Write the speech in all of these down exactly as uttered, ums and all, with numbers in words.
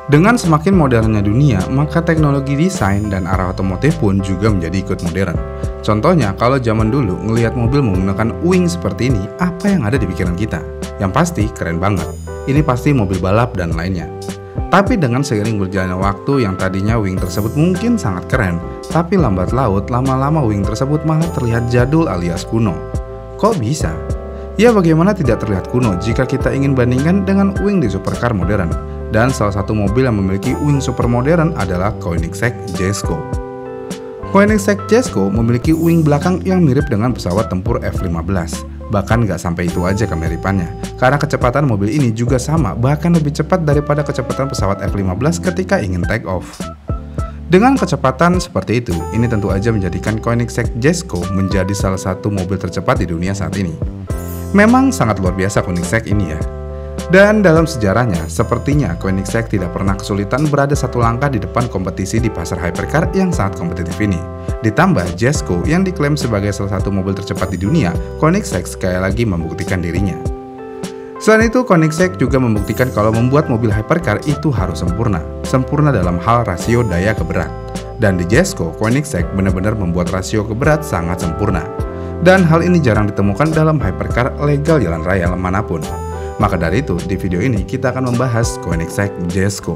Dengan semakin modernnya dunia, maka teknologi desain dan arah otomotif pun juga menjadi ikut modern. Contohnya, kalau zaman dulu ngelihat mobil menggunakan wing seperti ini, apa yang ada di pikiran kita? Yang pasti keren banget. Ini pasti mobil balap dan lainnya. Tapi dengan seiring berjalannya waktu, yang tadinya wing tersebut mungkin sangat keren, tapi lambat laut, lama-lama wing tersebut malah terlihat jadul alias kuno. Kok bisa? Ya, bagaimana tidak terlihat kuno jika kita ingin bandingkan dengan wing di supercar modern? Dan salah satu mobil yang memiliki wing super modern adalah Koenigsegg Jesko. Koenigsegg Jesko memiliki wing belakang yang mirip dengan pesawat tempur F lima belas. Bahkan nggak sampai itu aja kemiripannya, karena kecepatan mobil ini juga sama, bahkan lebih cepat daripada kecepatan pesawat F lima belas ketika ingin take off. Dengan kecepatan seperti itu, ini tentu aja menjadikan Koenigsegg Jesko menjadi salah satu mobil tercepat di dunia saat ini. Memang sangat luar biasa Koenigsegg ini ya. Dan dalam sejarahnya, sepertinya Koenigsegg tidak pernah kesulitan berada satu langkah di depan kompetisi di pasar hypercar yang sangat kompetitif ini. Ditambah Jesko yang diklaim sebagai salah satu mobil tercepat di dunia, Koenigsegg sekali lagi membuktikan dirinya. Selain itu, Koenigsegg juga membuktikan kalau membuat mobil hypercar itu harus sempurna. Sempurna dalam hal rasio daya ke berat. Dan di Jesko, Koenigsegg benar-benar membuat rasio ke berat sangat sempurna. Dan hal ini jarang ditemukan dalam hypercar legal jalan raya manapun. Maka dari itu, di video ini kita akan membahas Koenigsegg Jesko.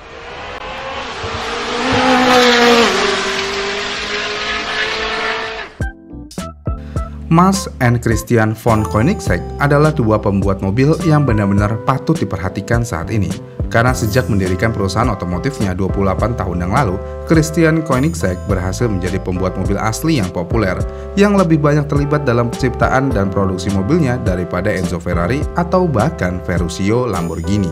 Max and Christian von Koenigsegg adalah dua pembuat mobil yang benar-benar patut diperhatikan saat ini. Karena sejak mendirikan perusahaan otomotifnya dua puluh delapan tahun yang lalu, Christian Koenigsegg berhasil menjadi pembuat mobil asli yang populer, yang lebih banyak terlibat dalam penciptaan dan produksi mobilnya daripada Enzo Ferrari atau bahkan Ferruccio Lamborghini.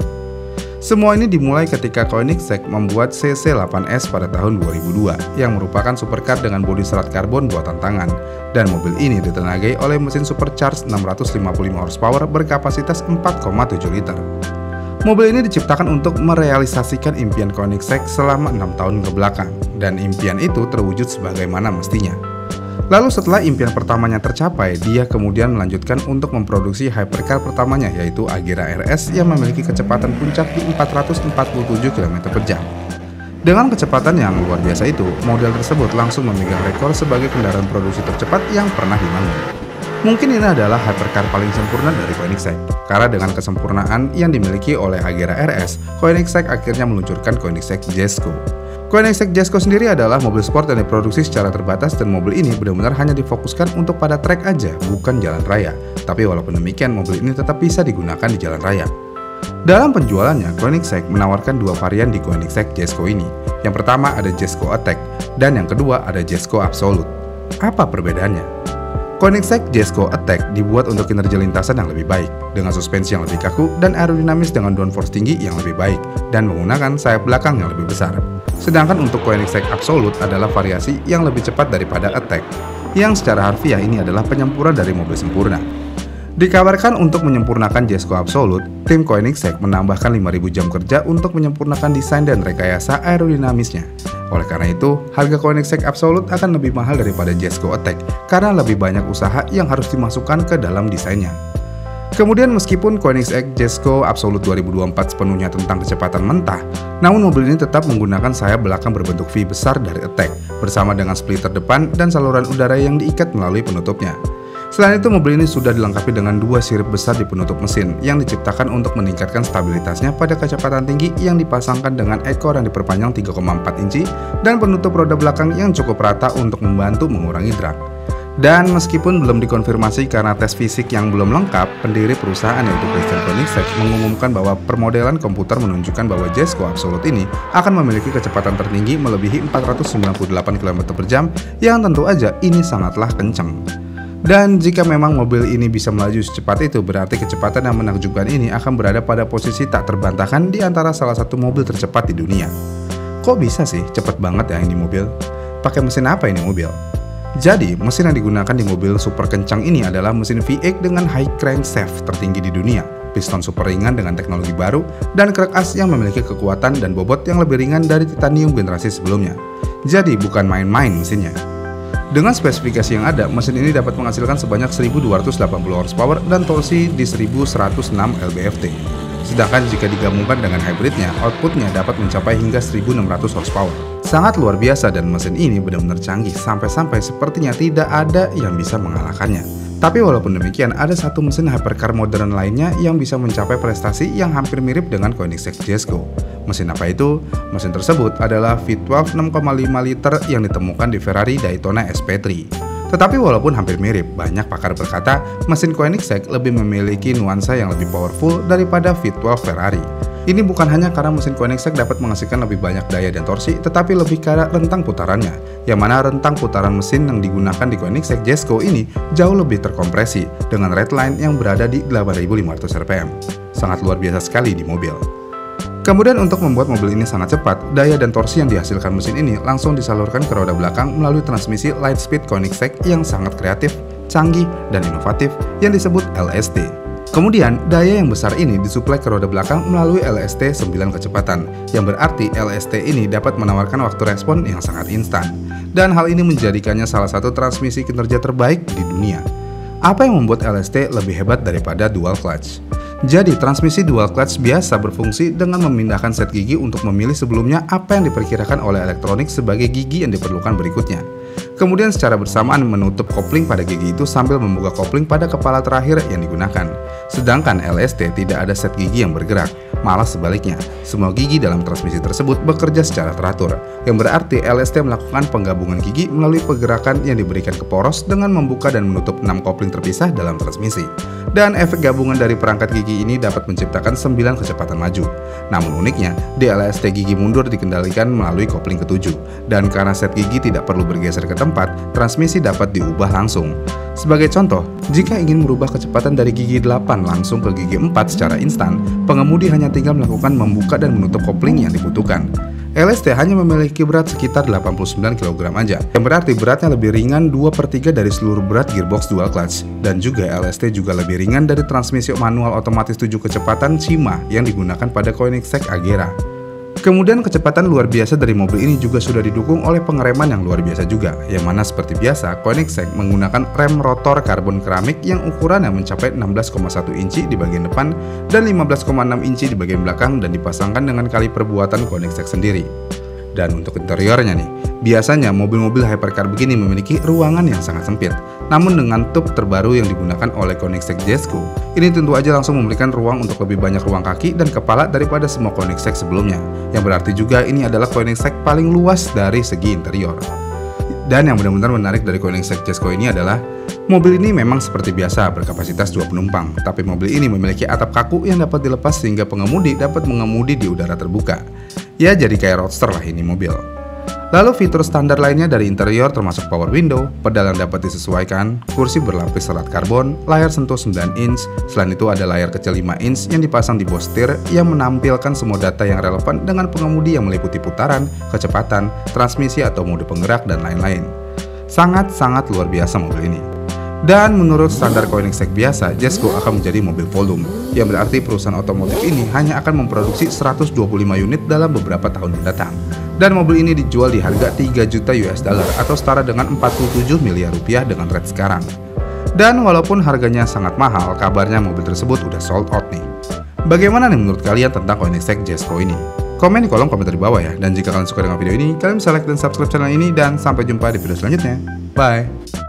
Semua ini dimulai ketika Koenigsegg membuat C C delapan S pada tahun dua ribu dua, yang merupakan supercar dengan bodi serat karbon buatan tangan, dan mobil ini ditenagai oleh mesin supercharged enam ratus lima puluh lima horsepower berkapasitas empat koma tujuh liter. Mobil ini diciptakan untuk merealisasikan impian Koenigsegg selama enam tahun ke belakang, dan impian itu terwujud sebagaimana mestinya. Lalu setelah impian pertamanya tercapai, dia kemudian melanjutkan untuk memproduksi hypercar pertamanya, yaitu Agera R S yang memiliki kecepatan puncak di empat ratus empat puluh tujuh kilometer per jam. Dengan kecepatan yang luar biasa itu, model tersebut langsung memegang rekor sebagai kendaraan produksi tercepat yang pernah dibangun. Mungkin ini adalah hypercar paling sempurna dari Koenigsegg, karena dengan kesempurnaan yang dimiliki oleh Agera R S, Koenigsegg akhirnya meluncurkan Koenigsegg Jesko. Koenigsegg Jesko sendiri adalah mobil sport yang diproduksi secara terbatas, dan mobil ini benar-benar hanya difokuskan untuk pada trek aja, bukan jalan raya. Tapi walaupun demikian, mobil ini tetap bisa digunakan di jalan raya. Dalam penjualannya, Koenigsegg menawarkan dua varian di Koenigsegg Jesko ini. Yang pertama ada Jesko Attack, dan yang kedua ada Jesko Absolute. Apa perbedaannya? Koenigsegg Jesko Attack dibuat untuk kinerja lintasan yang lebih baik, dengan suspensi yang lebih kaku dan aerodinamis dengan downforce tinggi yang lebih baik, dan menggunakan sayap belakang yang lebih besar. Sedangkan untuk Koenigsegg Absolute adalah variasi yang lebih cepat daripada Attack, yang secara harfiah ini adalah penyempurna dari mobil sempurna. Dikabarkan untuk menyempurnakan Jesko Absolute, tim Koenigsegg menambahkan lima ribu jam kerja untuk menyempurnakan desain dan rekayasa aerodinamisnya. Oleh karena itu, harga Koenigsegg Absolute akan lebih mahal daripada Jesko Attack karena lebih banyak usaha yang harus dimasukkan ke dalam desainnya. Kemudian meskipun Koenigsegg Jesko Absolute dua ribu dua puluh empat sepenuhnya tentang kecepatan mentah, namun mobil ini tetap menggunakan sayap belakang berbentuk V besar dari Attack, bersama dengan splitter depan dan saluran udara yang diikat melalui penutupnya. Selain itu, mobil ini sudah dilengkapi dengan dua sirip besar di penutup mesin yang diciptakan untuk meningkatkan stabilitasnya pada kecepatan tinggi, yang dipasangkan dengan ekor yang diperpanjang tiga koma empat inci dan penutup roda belakang yang cukup rata untuk membantu mengurangi drag. Dan meskipun belum dikonfirmasi karena tes fisik yang belum lengkap, pendiri perusahaan yaitu Christian Koenigsegg mengumumkan bahwa permodelan komputer menunjukkan bahwa Jesko Absolute ini akan memiliki kecepatan tertinggi melebihi empat ratus sembilan puluh delapan kilometer per jam, yang tentu aja ini sangatlah kencang. Dan jika memang mobil ini bisa melaju secepat itu, berarti kecepatan yang menakjubkan ini akan berada pada posisi tak terbantahkan di antara salah satu mobil tercepat di dunia. Kok bisa sih cepet banget ya ini mobil? Pakai mesin apa ini mobil? Jadi, mesin yang digunakan di mobil super kencang ini adalah mesin V delapan dengan high crankshaft tertinggi di dunia, piston super ringan dengan teknologi baru, dan krek as yang memiliki kekuatan dan bobot yang lebih ringan dari titanium generasi sebelumnya. Jadi, bukan main-main mesinnya. Dengan spesifikasi yang ada, mesin ini dapat menghasilkan sebanyak seribu dua ratus delapan puluh horsepower dan torsi di seribu seratus enam lb-ft. Sedangkan jika digabungkan dengan hybridnya, outputnya dapat mencapai hingga seribu enam ratus horsepower. Sangat luar biasa dan mesin ini benar-benar canggih sampai-sampai sepertinya tidak ada yang bisa mengalahkannya. Tapi walaupun demikian, ada satu mesin hypercar modern lainnya yang bisa mencapai prestasi yang hampir mirip dengan Koenigsegg Jesko. Mesin apa itu? Mesin tersebut adalah V twelve enam koma lima liter yang ditemukan di Ferrari Daytona S P tiga. Tetapi walaupun hampir mirip, banyak pakar berkata mesin Koenigsegg lebih memiliki nuansa yang lebih powerful daripada V twelve Ferrari. Ini bukan hanya karena mesin Koenigsegg dapat menghasilkan lebih banyak daya dan torsi, tetapi lebih karena rentang putarannya, yang mana rentang putaran mesin yang digunakan di Koenigsegg Jesko ini jauh lebih terkompresi dengan redline yang berada di delapan ribu lima ratus R P M. Sangat luar biasa sekali di mobil. Kemudian untuk membuat mobil ini sangat cepat, daya dan torsi yang dihasilkan mesin ini langsung disalurkan ke roda belakang melalui transmisi Lightspeed Koenigsegg yang sangat kreatif, canggih, dan inovatif yang disebut L S T. Kemudian, daya yang besar ini disuplai ke roda belakang melalui L S T sembilan kecepatan, yang berarti L S T ini dapat menawarkan waktu respon yang sangat instan. Dan hal ini menjadikannya salah satu transmisi kinerja terbaik di dunia. Apa yang membuat L S T lebih hebat daripada dual clutch? Jadi, transmisi dual clutch biasa berfungsi dengan memindahkan set gigi untuk memilih sebelumnya apa yang diperkirakan oleh elektronik sebagai gigi yang diperlukan berikutnya. Kemudian secara bersamaan menutup kopling pada gigi itu sambil membuka kopling pada kepala terakhir yang digunakan. Sedangkan L S T tidak ada set gigi yang bergerak, malah sebaliknya, semua gigi dalam transmisi tersebut bekerja secara teratur, yang berarti L S T melakukan penggabungan gigi melalui pergerakan yang diberikan ke poros dengan membuka dan menutup enam kopling terpisah dalam transmisi. Dan efek gabungan dari perangkat gigi ini dapat menciptakan sembilan kecepatan maju. Namun uniknya, di L S T gigi mundur dikendalikan melalui kopling ketujuh, dan karena set gigi tidak perlu bergeser ke tempat, transmisi dapat diubah langsung. Sebagai contoh, jika ingin merubah kecepatan dari gigi delapan langsung ke gigi empat secara instan, pengemudi hanya tinggal melakukan membuka dan menutup kopling yang dibutuhkan. L S T hanya memiliki berat sekitar delapan puluh sembilan kilogram aja, yang berarti beratnya lebih ringan dua per tiga dari seluruh berat gearbox dual clutch. Dan juga L S T juga lebih ringan dari transmisi manual otomatis tujuh kecepatan Shima yang digunakan pada Koenigsegg Agera. Kemudian kecepatan luar biasa dari mobil ini juga sudah didukung oleh pengereman yang luar biasa juga, yang mana seperti biasa Koenigsegg menggunakan rem rotor karbon keramik yang ukurannya mencapai enam belas koma satu inci di bagian depan dan lima belas koma enam inci di bagian belakang dan dipasangkan dengan kaliper buatan Koenigsegg sendiri. Dan untuk interiornya nih, biasanya mobil-mobil hypercar begini memiliki ruangan yang sangat sempit. Namun dengan tub terbaru yang digunakan oleh Koenigsegg Jesko, ini tentu aja langsung memberikan ruang untuk lebih banyak ruang kaki dan kepala daripada semua Koenigsegg sebelumnya. Yang berarti juga ini adalah Koenigsegg paling luas dari segi interior. Dan yang benar-benar menarik dari Koenigsegg Jesko ini adalah mobil ini memang seperti biasa berkapasitas dua penumpang, tapi mobil ini memiliki atap kaku yang dapat dilepas sehingga pengemudi dapat mengemudi di udara terbuka. Ya, jadi kayak roadster lah ini mobil. Lalu fitur standar lainnya dari interior termasuk power window, pedal yang dapat disesuaikan, kursi berlapis serat karbon, layar sentuh sembilan inch, selain itu ada layar kecil lima inch yang dipasang di bawah setir yang menampilkan semua data yang relevan dengan pengemudi yang meliputi putaran, kecepatan, transmisi atau mode penggerak, dan lain-lain. Sangat-sangat luar biasa mobil ini. Dan menurut standar Koenigsegg biasa, Jesko akan menjadi mobil volume, yang berarti perusahaan otomotif ini hanya akan memproduksi seratus dua puluh lima unit dalam beberapa tahun mendatang. Dan mobil ini dijual di harga tiga juta U S dollar atau setara dengan empat puluh tujuh miliar rupiah dengan rate sekarang. Dan walaupun harganya sangat mahal, kabarnya mobil tersebut udah sold out nih. Bagaimana nih menurut kalian tentang Koenigsegg Jesko ini? Komen di kolom komentar di bawah ya. Dan jika kalian suka dengan video ini, kalian bisa like dan subscribe channel ini, dan sampai jumpa di video selanjutnya. Bye!